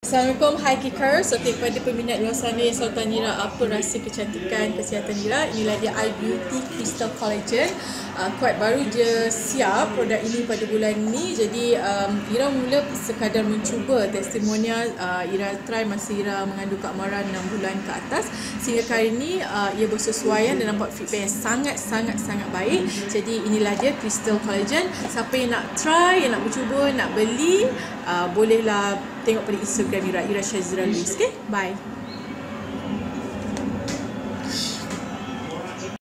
Assalamualaikum, hai Keekerss. So, kepada peminat luar sana yang selalu tanya Ira apa rahsia kecantikan kesihatan Ira, inilah dia Eye Beauty Crystal Collagen. Kuat baru je siap produk ini pada bulan ni. Jadi Ira mula sekadar mencuba testimonial. Ira try masa Ira mengandung Kak Mara 6 bulan ke atas, sehingga kali ni ia bersesuaian dan dapat feedback yang sangat baik. Jadi inilah dia Crystal Collagen. Siapa yang nak try, yang nak mencuba, nak beli, bolehlah tengok pada Instagram Eira Syazira. Okay, bye.